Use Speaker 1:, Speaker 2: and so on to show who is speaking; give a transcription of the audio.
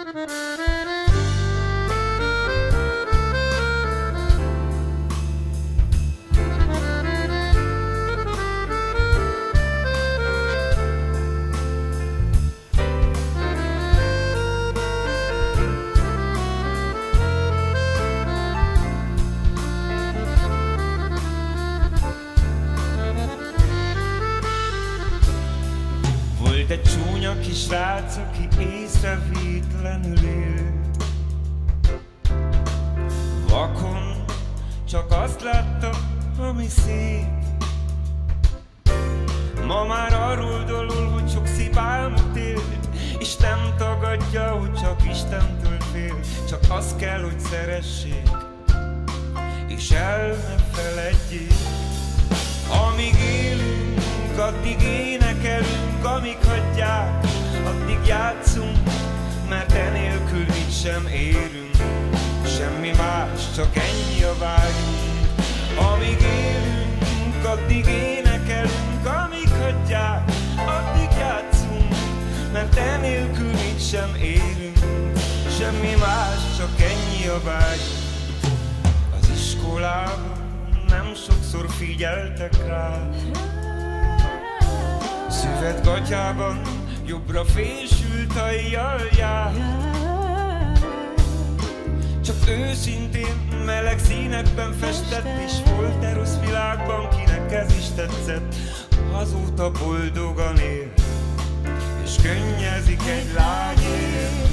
Speaker 1: Egy csúnya kis srác, aki észrevétlenül él. Vakon csak azt látta, ami szép. Ma már arról dólul, hogy sok szép álmot élt, és nem tagadja, hogy csak Istentől fél. Csak azt kell, hogy szeressék, és el ne feledjék. Amíg élünk, addig énekelünk, amíg hagyják, addig játszunk, mert enélkül mit sem érünk. Semmi más, csak ennyi a vágyunk. Amíg élünk, addig énekelünk, amíg hagyják, addig játszunk, mert enélkül mit sem érünk. Semmi más, csak ennyi a vágyunk. Az iskolában nem sokszor figyeltek rá. Szüvet gatyában jobbra fésült a jalját. Csak őszintén meleg színekben festett, és volt-e rossz világban, kinek ez is tetszett. Azóta boldogan él, és könnyezik egy lányért.